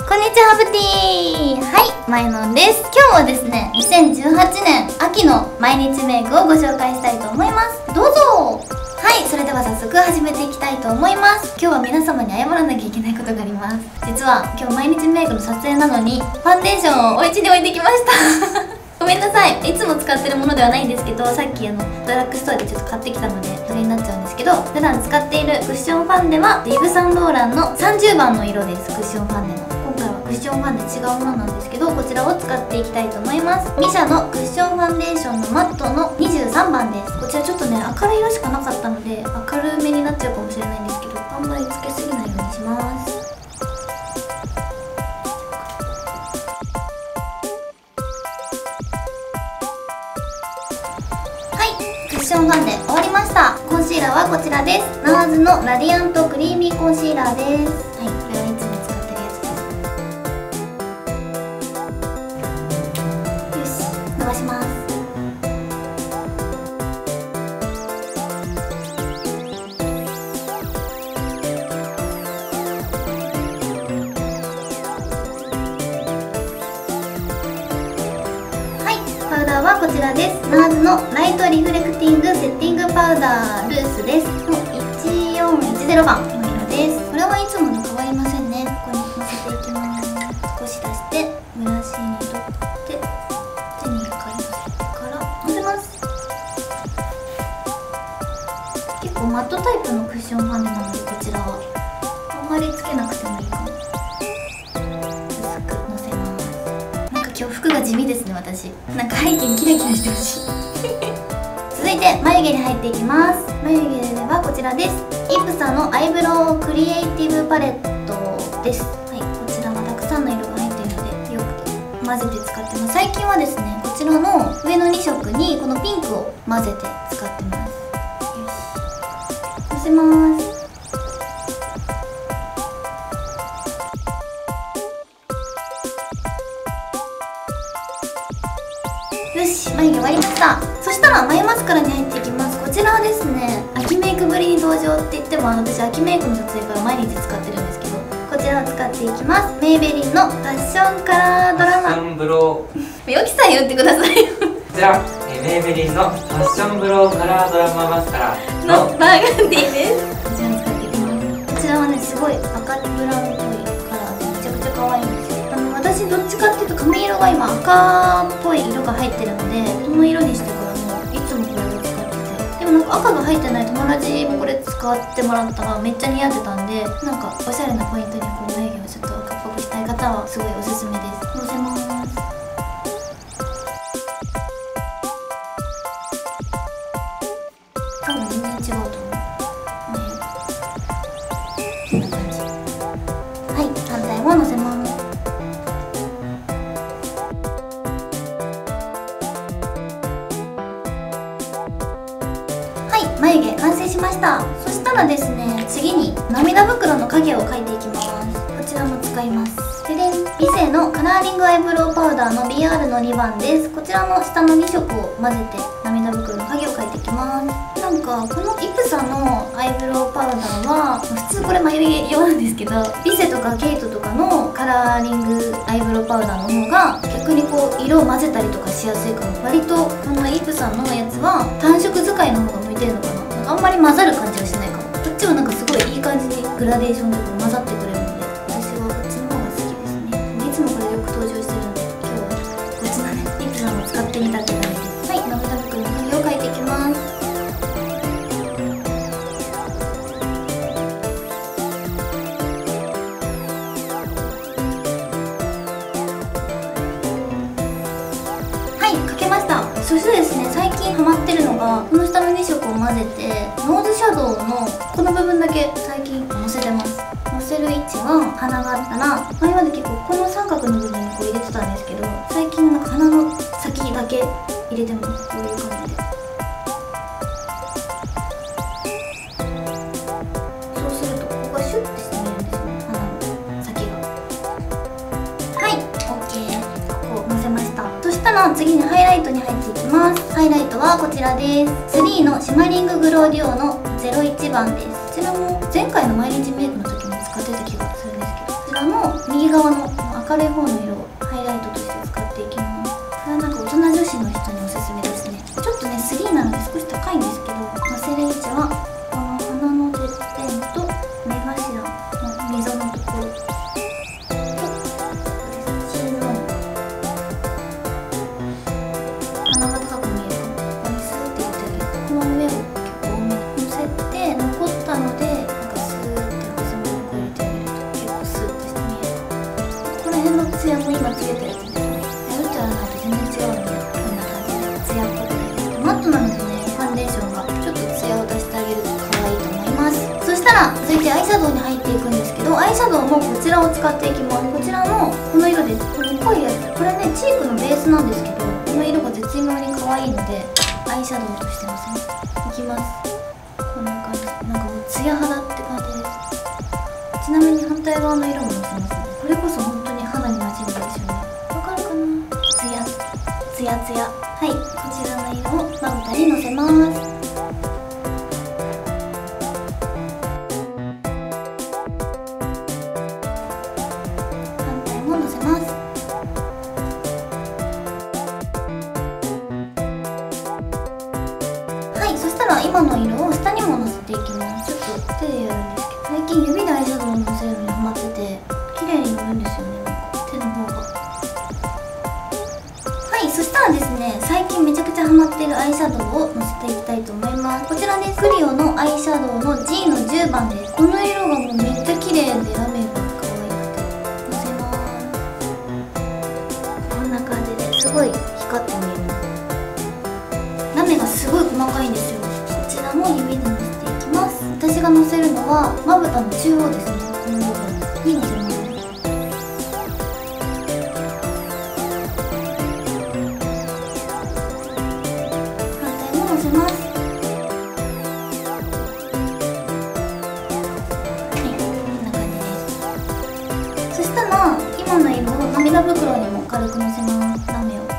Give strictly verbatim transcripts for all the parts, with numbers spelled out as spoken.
こんにちは、ハブティー。はい、まいのんです。今日はですね、にせんじゅうはちねん秋の毎日メイクをご紹介したいと思います。どうぞ。はい、それでは早速始めていきたいと思います。今日は皆様に謝らなきゃいけないことがあります。実は今日毎日メイクの撮影なのにファンデーションをお家に置いてきましたごめんなさい。いつも使ってるものではないんですけど、さっきあのドラッグストアでちょっと買ってきたのでそれになっちゃうんですけど、普段使っているクッションファンデはイヴ・サンローランのさんじゅうばんの色です。クッションファンデの今回はクッションファンデ違うものなんですけど、こちらを使っていきたいと思います。ミシャのクッションファンデーションのマットのにじゅうさんばんです。こちらちょっとね明るい色しかなかったので明るめになっちゃうかもしれないんですけど、あんまりつけすぎないようにします。クッションファンデ終わりました。コンシーラーはこちらです。ナーズのラディアントクリーミーコンシーラーです。はい、これはいつも使ってるやつです。よし、伸ばします。パウダーはこちらです。ナーズのライトリフレクティングセッティングパウダールースです。のいちよんいちゼロばんの色です。これはいつもと変わりませんね。ここにのせていきます。少し出してブラシに取って手に一回のせてからのせます。結構マットタイプのクッションファンデなので、こちらはあんまりつけなくてもいいかも。今日服が地味ですね。私なんか背景キラキラしてほしい続いて眉毛に入っていきます。眉毛ではこちらです。イプサのアイブロウクリエイティブパレットです。はい、こちらはたくさんの色が入っているのでよく混ぜて使ってます。最近はですね、こちらの上のにしょくにこのピンクを混ぜて使ってます。のせます。よし、眉毛終わりました。そしたら眉マスカラに入っていきます。こちらはですね、秋メイクぶりに登場って言っても、私秋メイクの撮影から毎日使ってるんですけど、こちらを使っていきます。メイベリンのファッションカラードラマ。 ファッションブローよきさん言ってくださいよこちら、えメイベリンのファッションブローカラードラママスカラのバーガンディです。こちらを使っていきます。こちらはね、すごい赤ブラウンっぽいカラーでめちゃくちゃ可愛いんですよ。あの私どっちかっていうと髪色が今赤っぽい色が入ってるので、この色にしてからもういつもこれを使ってて、でもなんか赤が入ってない友達もこれ使ってもらったらめっちゃ似合ってたんで、なんかおしゃれなポイントにこう眉毛をちょっと赤っぽくしたい方はすごいおすすめです。のせます。多分全然違うと思う。こんな感じ。はい、反対ものせます。眉毛完成しました。そしたらですね、次に涙袋の影を描いていきます。こちらも使います。ででん、リセのカラーリングアイブロウパウダーの ビーアール のにばんです。こちらの下のにしょくを混ぜて涙袋の影を描いていきます。なんかこのイプサのアイブロウパウダーは普通これ眉毛用なんですけど、リセとかケイトとかのカラーリングアイブロウパウダーの方が逆にこう色を混ぜたりとかしやすいかも。割とこのイプサのやつは単色使いの方が向いてるのかな。あんまり混ざる感じはしないかも。こっちはなんかすごいいい感じにグラデーションとか混ざってくれるので、私はこっちの方が好きですね。いつもこれよく登場してるので、今日はこっちのねイプサを使ってみたって感じです。はい、涙袋の影を描いていきます。はい、描けました。そしてですね、最近ハマってるのがこの下のにしょくを混ぜてノーズシャドウのこの部分だけ最近のせてます。のせる位置は鼻があったら、前まで結構この三角の部分にこう入れてたんですけど、最近なんか鼻の先だけ入れてます。こういう感じで。そうするとここがシュッてして見えるんですよね、鼻の先が。はい、 OK。 ここのせました。そしたら次にハイライトに入っていきます。ハイライトはこちらです。スリーのシマリンググローデュオのゼロいちばんです。こちらも前回の毎日メイクの時も使ってた気がするんですけど、こちらの右側の明るい方の色をハイライトとして使っていきます。これはなんか大人女子の人におすすめですね。ちょっとねスリーなので少し高いんですけど、のせる位置はこの鼻のてっぺんと目頭の溝のところと口の鼻が高く見えるかも。ここにスーって入れてあげる。この上を結構多めにのせて、残ったのでなんかスーって細めにこう入れてあげると結構スーッとして見える。この辺のツヤも今つけたやつですね。やるとやらないと全然違うので、こんな感じでツヤっぽくなります。マットなのでね、ファンデーションがちょっとツヤを出してあげると可愛いと思います。そしたら続いてアイシャドウに入っていくんですけど、アイシャドウもこちらを使っていきます。こちらもこの色です。この濃いやつ、これねチークのベースなんですけど、この色が絶妙に可愛いのでアイシャドウとしてのせいきます。こんな感じ、なんかもうツヤ肌って感じです。ちなみに反対側の色ものせますね。これこそ本当に肌に馴染むですよね。わかるかな。ツヤツヤツヤ。はい、こちらの色をまぶたにのせます。反対ものせます。はい、そしたら今の色を下にものせていきます。ちょっと手でやるんですけど、最近指でアイシャドウをのせるのにハマってて綺麗にのるんですよね、なんか手の方が。はい、そしたらですね、最近めちゃくちゃハマってるアイシャドウをのせていきたいと思います。こちらです。クリオのアイシャドウの ジー のじゅうばんです。この色がもうめっちゃ綺麗でラメが可愛くてのせます。こんな感じですごい光って見える。ラメがすごい細かいんですよ。こちらも指でのせていきます。私がのせるのはまぶたの中央ですね。この部分にのせます。反対ものせます。はい、こんな感じです。そしたら今の色を涙袋にも軽くのせます。ラメを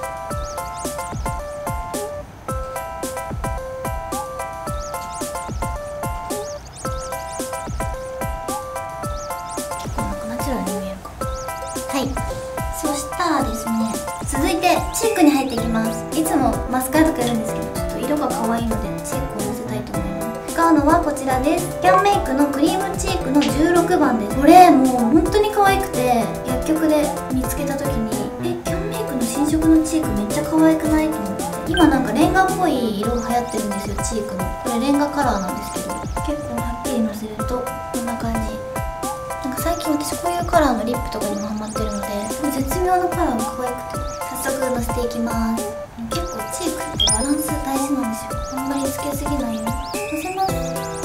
はい、そしたらですね、続いてチークに入っていきます。いつもマスカラとかやるんですけど、ちょっと色が可愛いのでチークをのせたいと思います。使うのはこちらです。キャンメイクのクリームチークのじゅうろくばんです。これもう本当に可愛くて、薬局で見つけた時にえキャンメイクの新色のチークめっちゃ可愛くないと思って、今なんかレンガっぽい色が流行ってるんですよ、チークの。これレンガカラーなんですけど、結構はっきりのせるとこんな感じ。最近私こういうカラーのリップとかにもハマってるので、絶妙なカラーが可愛くて早速のせていきます。結構チークってバランス大事なんですよ。あんまりつけすぎないようにのせます。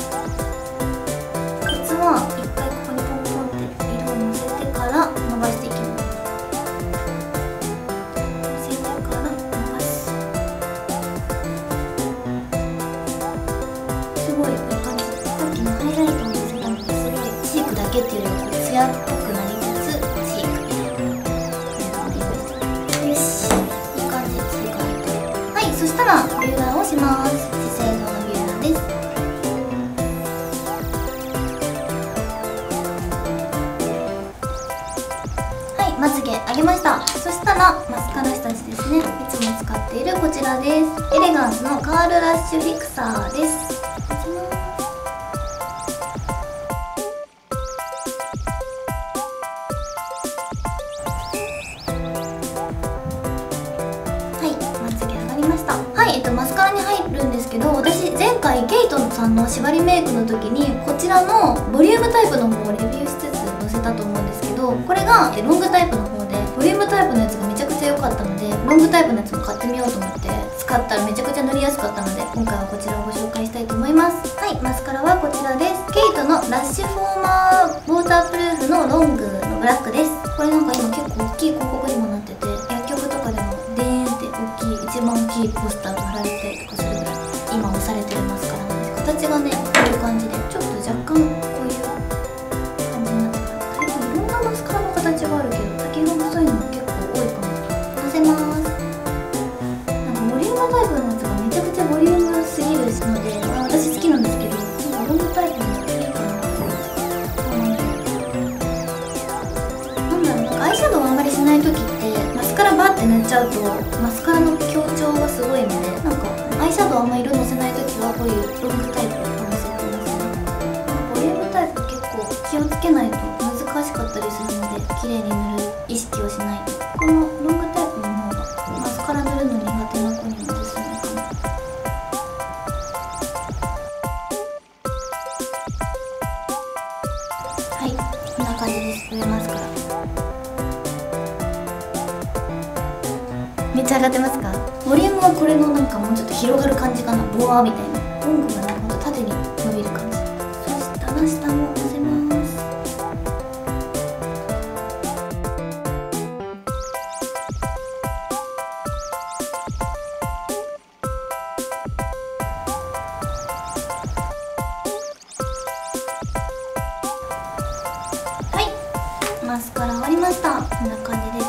コツは一回ここにポンポンって色をのせてから伸ばしていきます。のせてから伸ばす。すごいいい感じ。さっきのハイライトをのせたのですごいチークだけっていうよりツヤっぽくなりつつチークみたいな感じになりました。よし、いい感じで追加入ってる。はい、そしたらビューラーをします。資生堂のビューラーです。はい、まつげ上げました。そしたらマスカラ下地ですね。いつも使っているこちらです。エレガンスのカールラッシュフィクサーです。はい、えっと、マスカラに入るんですけど、私前回ケイトさんの縛りメイクの時にこちらのボリュームタイプの方をレビューしつつ載せたと思うんですけど、これがロングタイプの方でボリュームタイプのやつがめちゃくちゃ良かったので、ロングタイプのやつも買ってみようと思って使ったらめちゃくちゃ塗りやすかったので、今回はこちらをご紹介したいと思います。はい、マスカラはこちらです。ケイトのラッシュフォーマーウォータープルーフのロングのブラックです。これなんか今結構大きい広告にもなってて、薬局とかでもデーンって大きい一番大きいポスターが貼られてたりとかするぐらい今押されてるマスカラなんです。形がねこういう感じでちょっと若干こういう感じになってます。多分いろんなマスカラの形があるけど先が細いのも結構多いかも。のせます。なんかボリュームタイプのやつがめちゃくちゃボリュームすぎるので、まあ、私好きなんですけど、なんかロングタイプのいいかなと思って。そうなんです。 ない時ってマスカラバーって塗っちゃうとマスカラの強調がすごいので、なんかアイシャドウあんま色のせない時はこういうロングタイプをのせてますね。ボリュームタイプ結構気をつけないと難しかったりするので、綺麗に塗る意識をしないと。このロングタイプの方がマスカラ塗るの苦手な子にもおすすめかな。はい、こんな感じです。上マスカラめっちゃ上がってますか？ボリュームはこれのなんかもうちょっと広がる感じかな。ボワーみたいな。ロングがなんかほんと縦に伸びる感じ。そしたら下ものせます。はい、マスカラ終わりました。こんな感じです。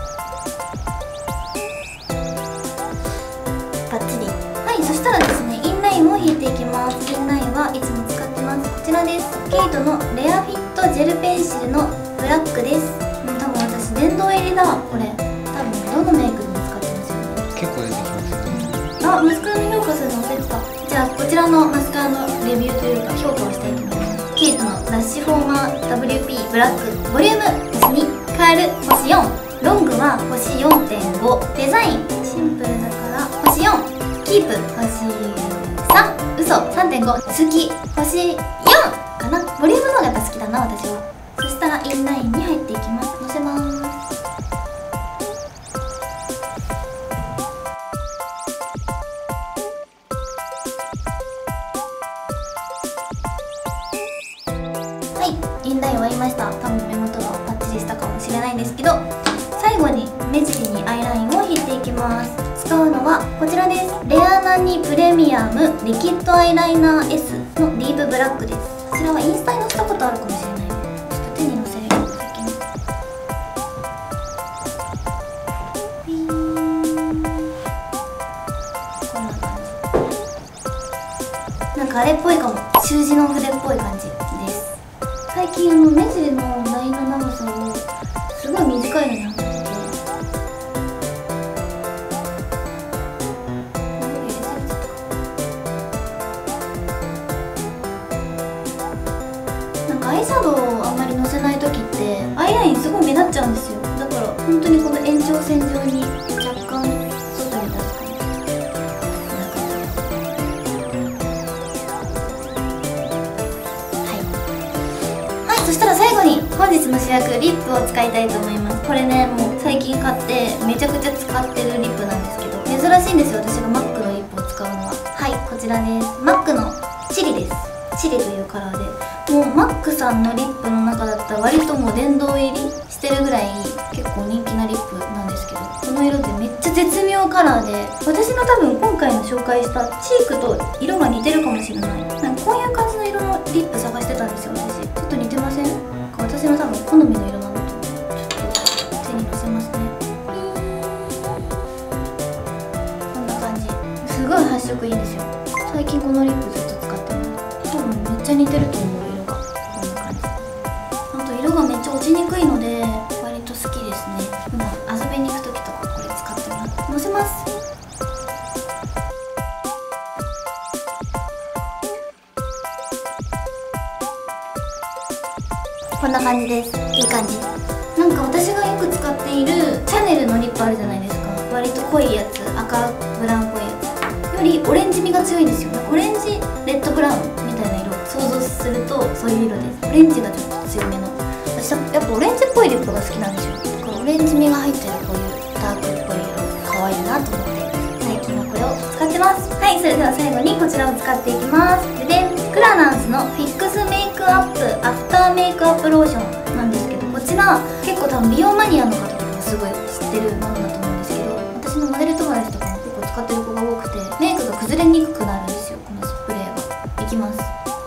バッチリ。はい、そしたらですね、インラインを引いていきます。インラインはいつも使ってます。こちらです。ケイトのレアフィットジェルペンシルのブラックです。もう多分私殿堂入りだ。これ多分どのメイクでも使ってますよね。 結構出てきますね。 あ、マスカラの評価するの忘れてた。じゃあこちらのマスカラのレビューというか評価をしたいと思います。ケイトのラッシュフォーマー ダブリューピー ブラックボリューム星に、カール星よん、ロングは星 よんてんご、デザインシンプルだから星よん、キープ星さん、嘘 さんてんご、好き星よんかな。ボリュームの方がやっぱ好きだな私は。そしたらインラインに入っていきます。のせます。はい、インライン終わりました。多分目元がパッチリしたかもしれないんですけど、最後に目尻にアイラインを引いていきます。使うのはこちらです。レアナニプレミアムリキッドアイライナー S のディープブラックです。こちらはインスタに載せたことあるかもしれないので、ちょっと手にのせるよ先に。ピーン、こんな感じ。なんかあれっぽいかも。習字の筆っぽい感じです。最近あの目尻のラインの長さをすごい短いのになってて、なんかアイシャドウをあんまりのせない時ってアイラインすごい目立っちゃうんですよ。だから本当にこの延長線上に若干外に出すかも。そしたら最後に本日の主役リップを使いたいと思います。これね、もう最近買ってめちゃくちゃ使ってるリップなんですけど、珍しいんですよ私がマックのリップを使うのは。はい、こちらです。マックのチリです。チリというカラーで、もうマックさんのリップの中だったら割ともう殿堂入りしてるぐらい結構人気なリップなんですけど、この色ってめっちゃ絶妙カラーで、私の多分今回の紹介したチークと色が似てるかもしれない。なんかこういう感じの色のリップ探してたんですよ私。ちょっと似てません？私の多分好みの色なんだと思う。ちょっと手にのせますね。こんな感じ。すごい発色いいんですよ。最近このリップずっと使ってます。多分めっちゃ似てると思う色が。こんな感じ。あと色がめっちゃ落ちにくいので割と好きですね。普段遊びに行く時とかこれ使ってます。のせます。こんな感じです。いい感じ。なんか私がよく使っているシャネルのリップあるじゃないですか。割と濃いやつ、赤ブラウンっぽいやつよりオレンジ味が強いんですよ。オレンジレッドブラウンみたいな色想像するとそういう色です。オレンジがちょっと強めの、私はやっぱオレンジっぽいリップが好きなんですよ。だからオレンジ味が入ってるこういうダークっぽい色可愛いなと思って最近はこれを使ってます。はい、それでは最後にこちらを使っていきます。ででん、クラランスのフィックスメイクアップアフターメイクアップローションなんですけど、こちら結構多分美容マニアの方とかすごい知ってるものだと思うんですけど、私のモデル友達とかも結構使ってる子が多くて、メイクが崩れにくくなるんですよ。このスプレーがいきます。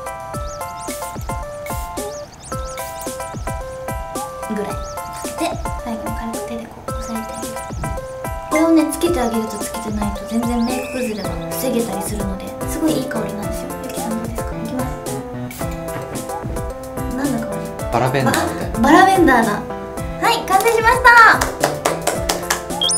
ぐらいつけて、最後に軽く手でこう押さえてあげる。これをねつけてあげるとつけてないと全然メイク崩れが防げたりするので、すごいいい香りなんですよ。ゆきさんどうですか？いきます。何の香り？ バラベンダーみたいな。 バラベンダーだ。ははい、完成しました。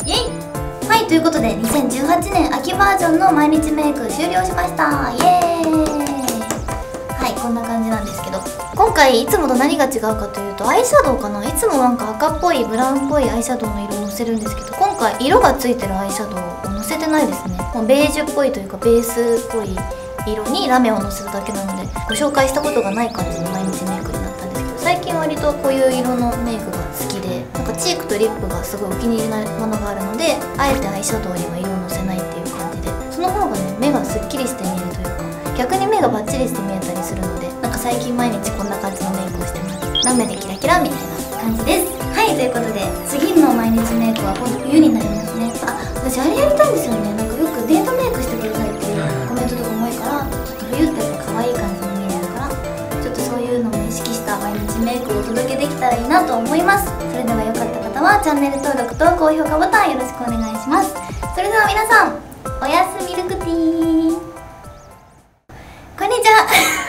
イエイ。はい、ということでにせんじゅうはちねん秋バージョンの毎日メイク終了しました。イエーイ。はい、こんな感じなんですけど、今回いつもと何が違うかというとアイシャドウかな。いつもなんか赤っぽいブラウンっぽいアイシャドウの色をのせるんですけど、今回色がついてるアイシャドウをのせてないですね。もうベージュっぽいというかベースっぽい色にラメをのせるだけなので、ご紹介したことがない感じの毎日メイクになったんですけど、最近割とこういう色のメイクが好きで、なんかチークとリップがすごいお気に入りなものがあるので、あえてアイシャドウには色をのせないっていう感じで、その方がね目がすっきりして見えるというか、逆に目がバッチリして見えたりするので、なんか最近毎日こんな感じのメイクをしてます。ラメでキラキラみたいな感じです。はい、ということで次の毎日メイクは今度冬になりますね。あ、私あれやりたいんですよね。なんかよくデートメイクしてくださいっていうコメントとかも多いから、ちょっと冬ってやっぱ可愛い感じに見えるから、ちょっとそういうのも意識した毎日メイクをお届けできたらいいなと思います。それではよかった方はチャンネル登録と高評価ボタンよろしくお願いします。それでは皆さん、おやすミルクティー。こんにちは。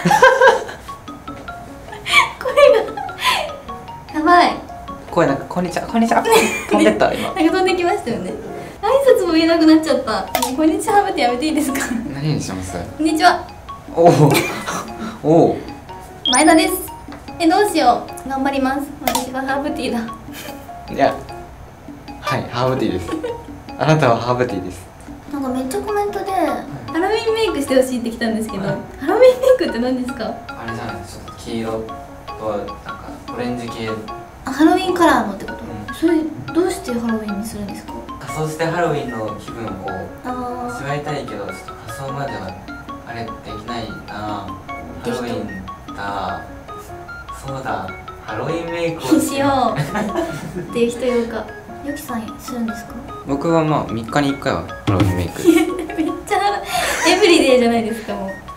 声がやばい。 声なんかこんにちはこんにちは飛んでった今。 なんか飛んできましたよね。挨拶も言えなくなっちゃった。こんにちはってやめていいですか。 何にします？ こんにちは。 おおおお。 前田です。え、どうしよう。頑張ります。私はハーブティーだ。 いや、はい、ハーブティーです。あなたはハーブティーです。 なんかめっちゃコメントでハロウィンメイクしてほしいって来たんですけど、はい、ハロウィンメイクって何ですか？ あれじゃないですか、ちょっと黄色となんかオレンジ系。 あ、ハロウィンカラーのってこと？ うん、 それどうしてハロウィンにするんですか？ 仮装してハロウィンの気分をこうあ味わいたいけど、ちょっと仮装まではあれできないな。ハロウィンだ、そうだ、ハロウィンメイクをしようっていう人いるか。ヨキさんするんですか？ 僕はまあみっかにいっかいはハロウィンメイクです。 めっちゃエブリデイじゃないですか。もう